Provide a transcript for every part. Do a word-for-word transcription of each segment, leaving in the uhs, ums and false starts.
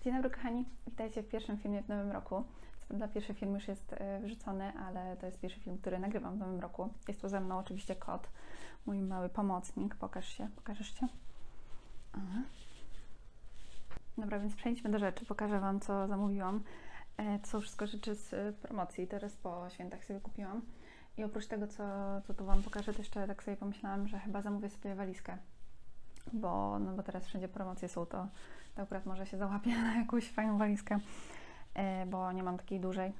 Dzień dobry kochani, witajcie w pierwszym filmie w nowym roku. Dla pierwszy film już jest wrzucony, ale to jest pierwszy film, który nagrywam w nowym roku. Jest tu ze mną oczywiście kot, mój mały pomocnik. Pokaż się, pokażesz się? Aha. Dobra, więc przejdźmy do rzeczy. Pokażę Wam, co zamówiłam. To są wszystko rzeczy z promocji, teraz po świętach sobie kupiłam. I oprócz tego, co, co tu Wam pokażę, to jeszcze tak sobie pomyślałam, że chyba zamówię sobie walizkę. Bo, no bo teraz wszędzie promocje są, to, to akurat może się załapię na jakąś fajną walizkę, bo nie mam takiej dużej.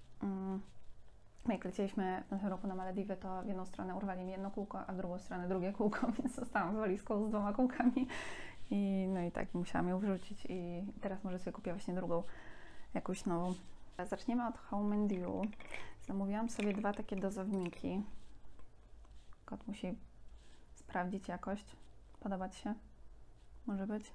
Jak lecieliśmy w tym roku na Malediwy, to w jedną stronę urwali mi jedno kółko, a w drugą stronę drugie kółko, więc zostałam z walizką z dwoma kółkami. I, no i tak musiałam ją wrzucić i teraz może sobie kupię właśnie drugą, jakąś nową. Zaczniemy od Home and You. Zamówiłam sobie dwa takie dozowniki. Kot musi sprawdzić jakość. Podobać się? Może być?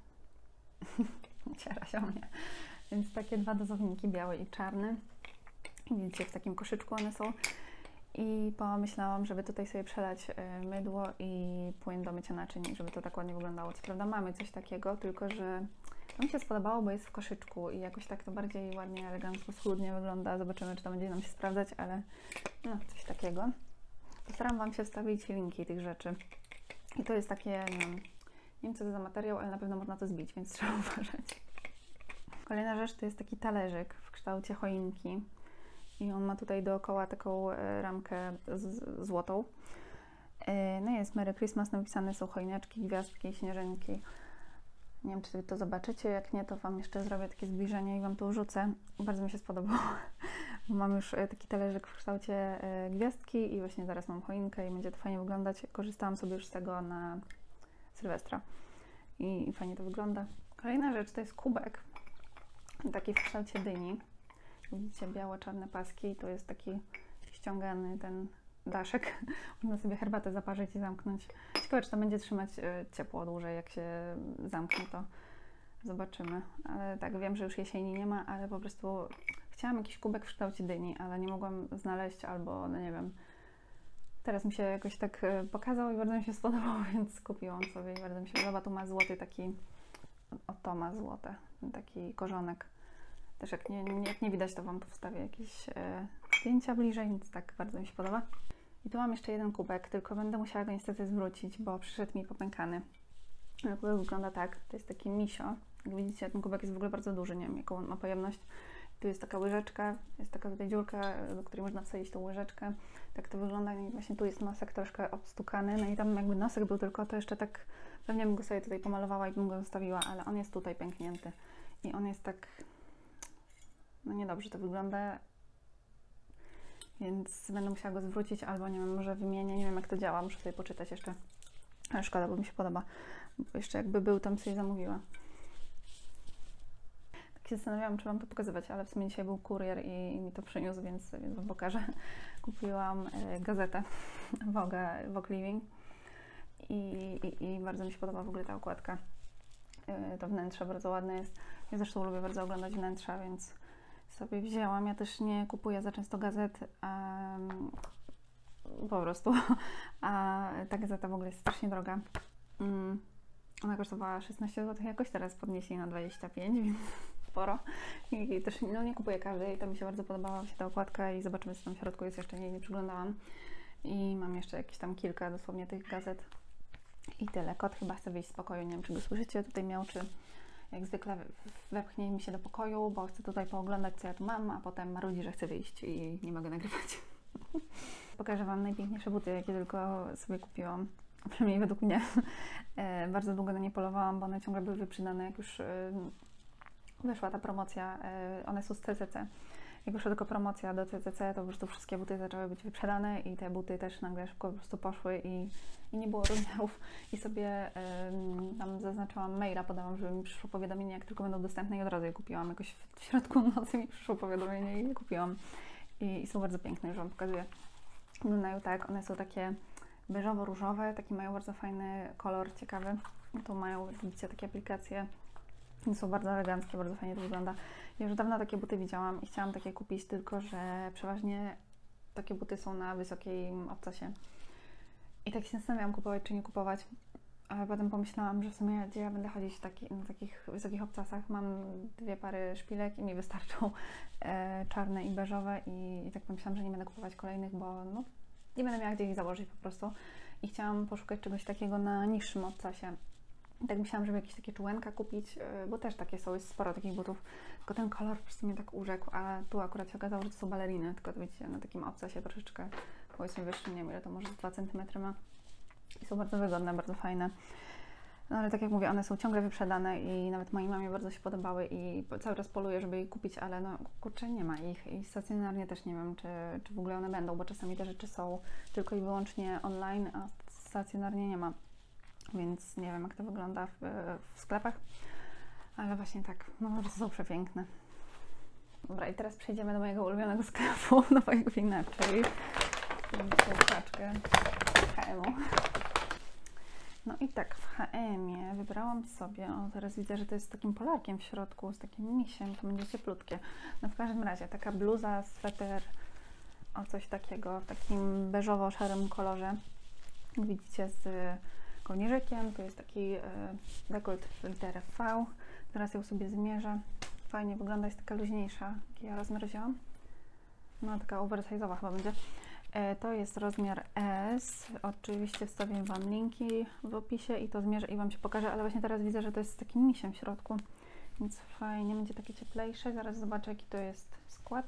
Ciera się o mnie. Więc takie dwa dozowniki, biały i czarny. Widzicie, w takim koszyczku one są. I pomyślałam, żeby tutaj sobie przelać mydło i płyn do mycia naczyń, żeby to tak ładnie wyglądało. Co prawda mamy coś takiego, tylko że to mi się spodobało, bo jest w koszyczku i jakoś tak to bardziej ładnie, elegancko, schludnie wygląda. Zobaczymy, czy to będzie nam się sprawdzać, ale no, coś takiego. Postaram Wam się wstawić linki tych rzeczy. I to jest takie, nie wiem, nie wiem co to za materiał, ale na pewno można to zbić, więc trzeba uważać. Kolejna rzecz to jest taki talerzyk w kształcie choinki. I on ma tutaj dookoła taką ramkę z, złotą. No jest Merry Christmas napisane, są choineczki, gwiazdki, śnieżynki. Nie wiem, czy Wy to zobaczycie, jak nie, to Wam jeszcze zrobię takie zbliżenie i Wam to wrzucę. Bardzo mi się spodobało. Mam już taki talerzyk w kształcie gwiazdki i właśnie zaraz mam choinkę i będzie to fajnie wyglądać. Korzystałam sobie już z tego na Sylwestra i fajnie to wygląda. Kolejna rzecz to jest kubek, taki w kształcie dyni. Widzicie, biało-czarne paski i to jest taki ściągany ten daszek. Można sobie herbatę zaparzyć i zamknąć. Ciekawe, czy to będzie trzymać ciepło dłużej, jak się zamknie, to zobaczymy. Ale tak, wiem, że już jesieni nie ma, ale po prostu chciałam jakiś kubek w kształcie dyni, ale nie mogłam znaleźć albo, no nie wiem, teraz mi się jakoś tak pokazał i bardzo mi się spodobał, więc kupiłam sobie i bardzo mi się podoba. Tu ma złoty taki, oto ma złote, taki korzonek. Też jak nie, nie, jak nie widać, to Wam tu wstawię jakieś e, zdjęcia bliżej, więc tak bardzo mi się podoba. I tu mam jeszcze jeden kubek, tylko będę musiała go niestety zwrócić, bo przyszedł mi popękany. Kubek wygląda tak, to jest taki misio. Jak widzicie, ten kubek jest w ogóle bardzo duży, nie wiem jaką on ma pojemność. Tu jest taka łyżeczka, jest taka tutaj dziurka, do której można wsadzić tą łyżeczkę. Tak to wygląda i właśnie tu jest nosek troszkę obstukany, no i tam jakby nosek był tylko, to jeszcze tak, pewnie bym go sobie tutaj pomalowała i bym go zostawiła, ale on jest tutaj pęknięty. I on jest tak, no niedobrze to wygląda, więc będę musiała go zwrócić albo nie wiem, może wymienię, nie wiem jak to działa, muszę sobie poczytać jeszcze, ale szkoda, bo mi się podoba, bo jeszcze jakby był, tam sobie zamówiła. Tak się zastanawiałam, czy Wam to pokazywać, ale w sumie dzisiaj był kurier i, i mi to przyniósł, więc, więc Wam pokażę. Kupiłam y, gazetę Vogue, Vogue Living i, i, i bardzo mi się podoba w ogóle ta okładka. Y, to wnętrze bardzo ładne jest. Ja zresztą lubię bardzo oglądać wnętrza, więc sobie wzięłam. Ja też nie kupuję za często gazet, um, po prostu, a ta gazeta w ogóle jest strasznie droga. Um, ona kosztowała szesnaście złotych jakoś, teraz podnieśli na dwadzieścia pięć, więc sporo. I, i też no, nie kupuję każdej, to mi się bardzo podobała właśnie ta okładka i zobaczymy, co tam w środku jest, jeszcze nie, nie przyglądałam. I mam jeszcze jakieś tam kilka dosłownie tych gazet i tyle. Kot chyba chce wyjść z pokoju, nie wiem, czy go słyszycie, tutaj miał, czy jak zwykle wepchnie mi się do pokoju, bo chcę tutaj pooglądać, co ja tu mam, a potem marudzi, że chcę wyjść i nie mogę nagrywać. Pokażę Wam najpiękniejsze buty, jakie tylko sobie kupiłam. Przynajmniej według mnie. Bardzo długo na nie polowałam, bo one ciągle były wyprzedane, jak już wyszła ta promocja. One są z C C C. Jak wyszła tylko promocja do C C C, to po prostu wszystkie buty zaczęły być wyprzedane i te buty też nagle szybko po prostu poszły i, i nie było rozmiarów. I sobie um, tam zaznaczyłam maila, podałam, żeby mi przyszło powiadomienie, jak tylko będą dostępne i od razu je kupiłam. Jakoś w środku nocy mi przyszło powiadomienie i je kupiłam. I, i są bardzo piękne, już Wam pokazuję. Wyglądają tak, one są takie beżowo-różowe, taki mają bardzo fajny kolor, ciekawy. Tu mają, widzicie, takie aplikacje. Są bardzo eleganckie, bardzo fajnie to wygląda. Ja już dawno takie buty widziałam i chciałam takie kupić, tylko że przeważnie takie buty są na wysokim obcasie. I tak się zastanawiałam, kupować czy nie kupować. ale potem pomyślałam, że w sumie gdzie ja będę chodzić w taki, na takich wysokich obcasach. Mam dwie pary szpilek i mi wystarczą e, czarne i beżowe i, i tak pomyślałam, że nie będę kupować kolejnych, bo no, nie będę miała gdzie ich założyć po prostu. I chciałam poszukać czegoś takiego na niższym obcasie. I tak myślałam, żeby jakieś takie czułenka kupić, bo też takie są, jest sporo takich butów, tylko ten kolor po prostu mnie tak urzekł, a tu akurat się okazało, że to są baleriny, tylko to widzicie, na takim obcasie troszeczkę, powiedzmy wyższym, nie wiem ile to może dwa centymetry ma i są bardzo wygodne, bardzo fajne. No ale tak jak mówię, one są ciągle wyprzedane i nawet mojej mamie bardzo się podobały i cały czas poluję, żeby je kupić, ale no kurczę, nie ma ich i stacjonarnie też nie wiem, czy, czy w ogóle one będą, bo czasami te rzeczy są tylko i wyłącznie online, a stacjonarnie nie ma. Więc nie wiem, jak to wygląda w, w sklepach, ale właśnie tak, no po prostu są przepiękne. Dobra, i teraz przejdziemy do mojego ulubionego sklepu, no bo jakby inaczej, tą paczkę H M u. No i tak, w H M ie wybrałam sobie, o teraz widzę, że to jest z takim polarkiem w środku, z takim misiem, to będzie cieplutkie. No w każdym razie, taka bluza, sweter, o coś takiego, w takim beżowo-szarym kolorze, jak widzicie, z kołnierzykiem, tu jest taki y, dekolt w literę V, teraz ją sobie zmierzę, fajnie wygląda, jest taka luźniejsza, jaki ja rozmiar wzięłam, no taka oversize'owa chyba będzie. E, to jest rozmiar S, oczywiście wstawię Wam linki w opisie i to zmierzę i Wam się pokażę, ale właśnie teraz widzę, że to jest z takim misiem w środku, więc fajnie, będzie takie cieplejsze, zaraz zobaczę jaki to jest skład.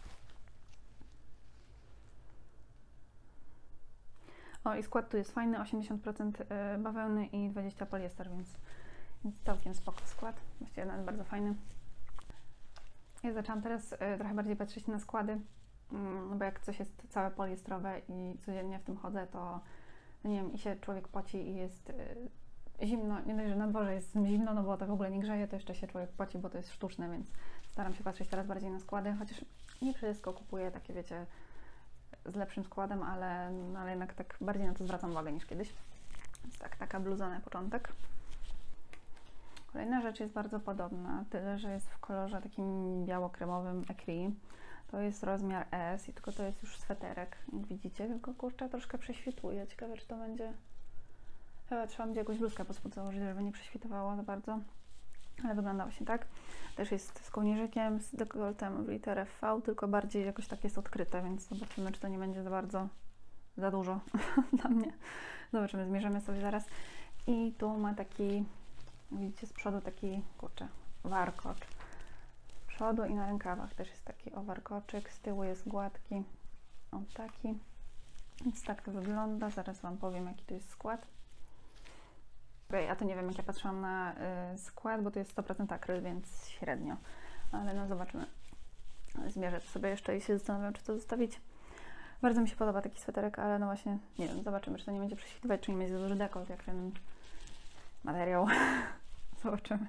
O, i skład tu jest fajny, osiemdziesiąt procent bawełny i dwadzieścia procent poliester, więc, więc całkiem spoko skład. Właściwie nawet bardzo fajny. Ja zaczęłam teraz y, trochę bardziej patrzeć na składy, no bo jak coś jest całe poliestrowe i codziennie w tym chodzę, to no nie wiem, i się człowiek poci i jest y, zimno, nie dość, że na dworze jest zimno, no bo to w ogóle nie grzeje, to jeszcze się człowiek poci, bo to jest sztuczne, więc staram się patrzeć teraz bardziej na składy, chociaż nie wszystko kupuję, takie wiecie, z lepszym składem, ale, ale jednak tak bardziej na to zwracam uwagę niż kiedyś. Więc tak, taka bluza na początek. Kolejna rzecz jest bardzo podobna, tyle że jest w kolorze takim biało-kremowym ecri. To jest rozmiar S i tylko to jest już sweterek, jak widzicie, tylko kurczę troszkę prześwituje. Ciekawe, czy to będzie... Chyba trzeba będzie jakąś bluzkę pod spód założyć, żeby nie prześwitowało za bardzo. Ale wygląda właśnie tak. Też jest z kołnierzykiem, z dekoltem w literę V, tylko bardziej jakoś tak jest odkryte, więc zobaczymy, czy to nie będzie za bardzo, za dużo dla mnie. Zobaczymy, zmierzymy sobie zaraz. I tu ma taki, widzicie, z przodu taki, kurczę, warkocz. Z przodu i na rękawach też jest taki o warkoczyk, z tyłu jest gładki, o taki. Więc tak to wygląda, zaraz Wam powiem, jaki to jest skład. Ja to nie wiem, jak ja patrzyłam na y, skład, bo to jest sto procent akryl, więc średnio. Ale no zobaczymy. Zmierzę sobie jeszcze i się zastanawiam, czy to zostawić. Bardzo mi się podoba taki sweterek, ale no właśnie, nie wiem, zobaczymy, czy to nie będzie prześwitywać, czy nie będzie za duży dekolt, jak ten materiał. Zobaczymy.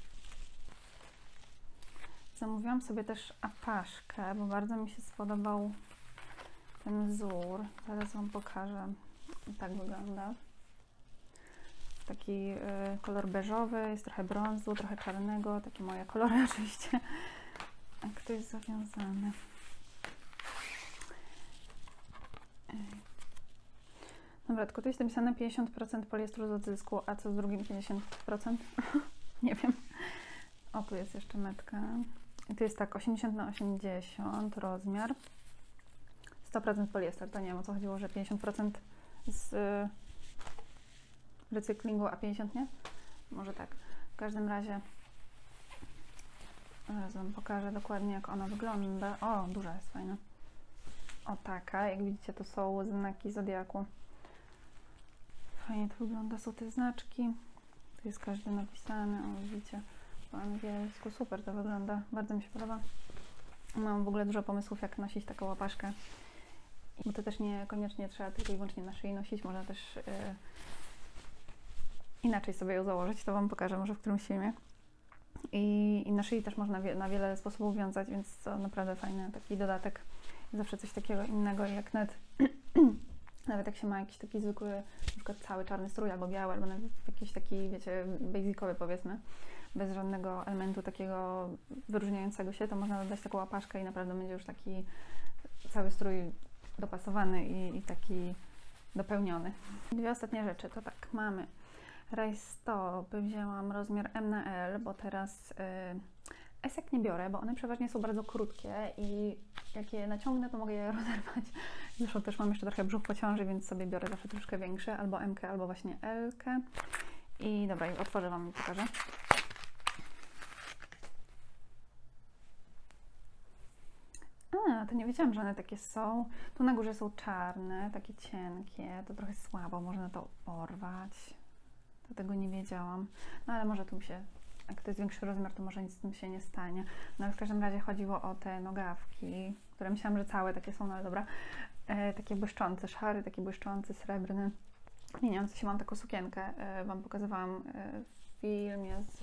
Zamówiłam sobie też apaszkę, bo bardzo mi się spodobał ten wzór. Zaraz Wam pokażę. Tak wygląda. Taki y, kolor beżowy, jest trochę brązu, trochę czarnego, takie moje kolory oczywiście. Jak to jest zawiązane? Dobra, tylko tu jest napisane pięćdziesiąt procent poliestru z odzysku, a co z drugim pięćdziesiąt procent? Nie wiem. O, tu jest jeszcze metka. I tu jest tak, osiemdziesiąt na osiemdziesiąt rozmiar. sto procent poliester, to nie wiem, o co chodziło, że pięćdziesiąt procent z recyklingu, a pięćdziesiąt nie? Może tak. W każdym razie zaraz Wam pokażę dokładnie, jak ona wygląda. O, duża jest, fajna. O, taka. Jak widzicie, to są znaki zodiaku. Fajnie to wygląda. Są te znaczki. Tu jest każdy napisany. O, widzicie, po angielsku. Super to wygląda. Bardzo mi się podoba. Mam w ogóle dużo pomysłów, jak nosić taką łapaszkę. Bo to też niekoniecznie trzeba tylko i wyłącznie na szyi nosić. Można też yy, inaczej sobie ją założyć. To Wam pokażę może w którymś filmie. I, i na szyi też można wie, na wiele sposobów wiązać, więc to naprawdę fajny taki dodatek. Zawsze coś takiego innego, jak nawet, nawet jak się ma jakiś taki zwykły, na przykład cały czarny strój albo biały, albo nawet jakiś taki, wiecie, basicowy powiedzmy, bez żadnego elementu takiego wyróżniającego się, to można dodać taką łapaszkę i naprawdę będzie już taki cały strój dopasowany i, i taki dopełniony. Dwie ostatnie rzeczy, to tak, mamy rajstopy wzięłam rozmiar M na L, bo teraz yy, esek nie biorę, bo one przeważnie są bardzo krótkie i jak je naciągnę, to mogę je rozerwać. Zresztą też mam jeszcze trochę brzuch po ciąży, więc sobie biorę zawsze troszkę większy, albo M K, albo właśnie L K. I dobra, i otworzę Wam i pokażę. A, to nie wiedziałam, że one takie są. Tu na górze są czarne, takie cienkie. To trochę słabo, można to porwać. To tego nie wiedziałam. No ale może tu mi się, jak to jest większy rozmiar, to może nic z tym się nie stanie. No ale w każdym razie chodziło o te nogawki, które myślałam, że całe takie są, no ale dobra. E, takie błyszczące, szary, taki błyszczący, srebrny. Mieniący się, mam taką sukienkę. E, Wam pokazywałam e, w filmie z,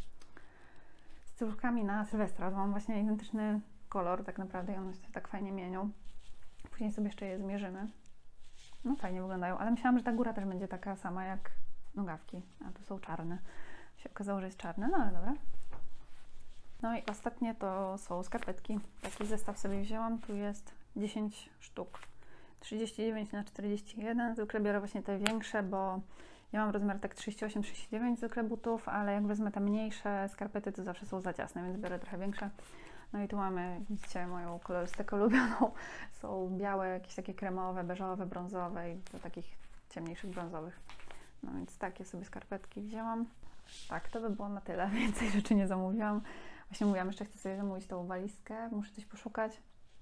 z córkami na Sylwestra. Mam właśnie identyczny kolor tak naprawdę i one się tak fajnie mienią. Później sobie jeszcze je zmierzymy. No fajnie wyglądają, ale myślałam, że ta góra też będzie taka sama jak nogawki, a tu są czarne. Się okazało, że jest czarne, no ale dobra. No i ostatnie to są skarpetki. Taki zestaw sobie wzięłam, tu jest dziesięć sztuk. trzydzieści dziewięć na czterdzieści jeden. Zwykle biorę właśnie te większe, bo ja mam rozmiar tak trzydzieści osiem trzydzieści dziewięć zwykle butów, ale jak wezmę te mniejsze skarpety, to zawsze są za ciasne, więc biorę trochę większe. No i tu mamy, widzicie, moją kolorystykę ulubioną. Są białe, jakieś takie kremowe, beżowe, brązowe i do takich ciemniejszych brązowych. No więc takie sobie skarpetki wzięłam. Tak, to by było na tyle. Więcej rzeczy nie zamówiłam. Właśnie mówiłam, jeszcze chcę sobie zamówić tą walizkę. Muszę coś poszukać.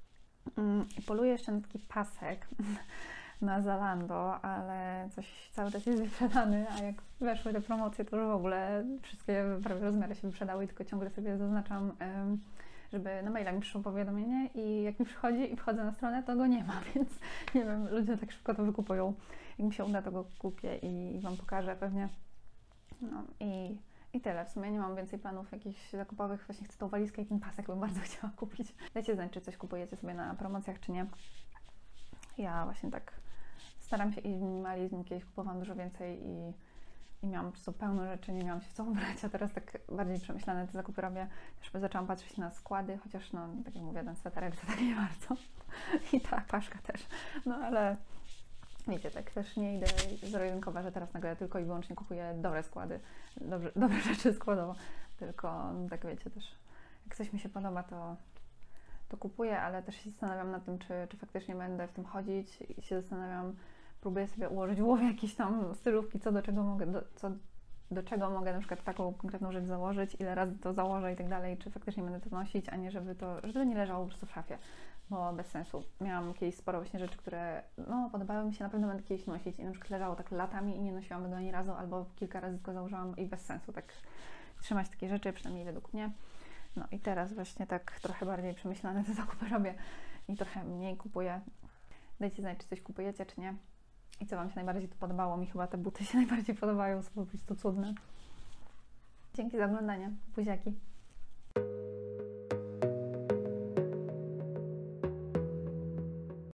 I poluję jeszcze na taki pasek na Zalando, ale coś cały czas jest wyprzedany, a jak weszły te promocje, to już w ogóle wszystkie prawie rozmiary się wyprzedały i tylko ciągle sobie zaznaczam, żeby na maila mi przyszło powiadomienie i jak mi przychodzi i wchodzę na stronę, to go nie ma, więc nie wiem, ludzie tak szybko to wykupują. Jak mi się uda, to go kupię i Wam pokażę pewnie. No i, i tyle. W sumie nie mam więcej planów jakichś zakupowych. Właśnie chcę tą walizkę i ten pasek bym bardzo chciała kupić. Dajcie znać, czy coś kupujecie sobie na promocjach, czy nie. Ja właśnie tak staram się iść w minimalizm. Kiedyś kupowałam dużo więcej i, i miałam po prostu pełno rzeczy, nie miałam się w co ubrać, a teraz tak bardziej przemyślane te zakupy robię. Też zaczęłam patrzeć na składy, chociaż no, tak jak mówię, ten sweterek to tak nie bardzo. I ta paszka też. No ale wiecie, tak też nie idę zero-jedynkowa, że teraz nagle tylko i wyłącznie kupuję dobre składy, dobre, dobre rzeczy składowo, tylko no, tak wiecie też, jak coś mi się podoba, to, to kupuję, ale też się zastanawiam nad tym, czy, czy faktycznie będę w tym chodzić i się zastanawiam, próbuję sobie ułożyć w głowie jakieś tam stylówki, co do czego mogę, do, co, do czego mogę na przykład taką konkretną rzecz założyć, ile razy to założę i tak dalej, czy faktycznie będę to nosić, a nie żeby to, żeby to nie leżało po prostu w szafie. Bo bez sensu. Miałam kiedyś sporo właśnie rzeczy, które no, podobały mi się, na pewno będę kiedyś nosić i na przykład leżało tak latami i nie nosiłam tego ani razu, albo kilka razy tylko założyłam i bez sensu tak trzymać takie rzeczy, przynajmniej według mnie. No i teraz właśnie tak trochę bardziej przemyślane te zakupy robię i trochę mniej kupuję. Dajcie znać, czy coś kupujecie, czy nie. I co Wam się najbardziej tu podobało. Mi chyba te buty się najbardziej podobają, są po prostu cudne. Dzięki za oglądanie. Buziaki.